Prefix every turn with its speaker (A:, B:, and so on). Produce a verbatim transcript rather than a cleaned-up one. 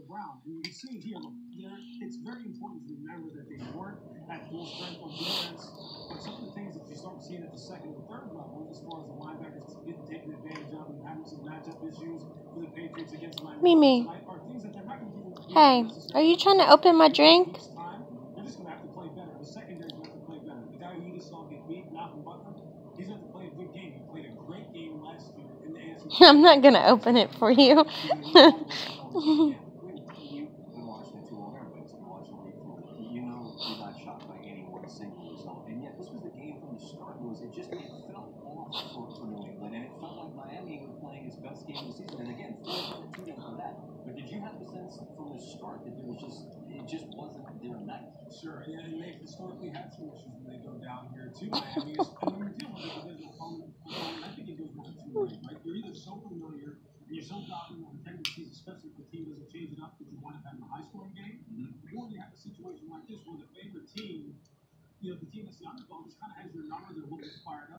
A: Brown. And you can see here, look, it's very important to remember that they weren't at full strength on defense. But some of the things that you start seeing at the second and third level, as far as the linebackers getting taken advantage of and having some matchup issues for the Patriots against the linebackers
B: Mimi.
A: tonight, are things that they're not going to do.
B: Hey, are you trying to open my drink?
A: They're just going to have to play better. The secondary's going to have to play better. The guy who you just saw get beat, Malcolm Butler, he's going to have to play a good game. He played a great game last year in the A F C.
B: I'm not going to open it for you.
C: You know, you're not shocked by any one single result, and yet this was the game from the start. Was it just it felt off for, for New England, and it felt like Miami was playing its best game of the season. And again, four hundred two games on that. But did you have the sense from the start that there was just it just wasn't their night?
A: Sure, yeah, and they've historically had some issues when they go down here to Miami. And when you're dealing with a divisional opponent, I think it goes one of two ways, right? You're either so familiar and you're so dominant on tendencies, especially if the team doesn't change it up because you wind up having a high-scoring game, mm-hmm. or you have a situation like this where the favorite team, you know, the team that's the underdog just kind of has your number, they're a little bit fired up.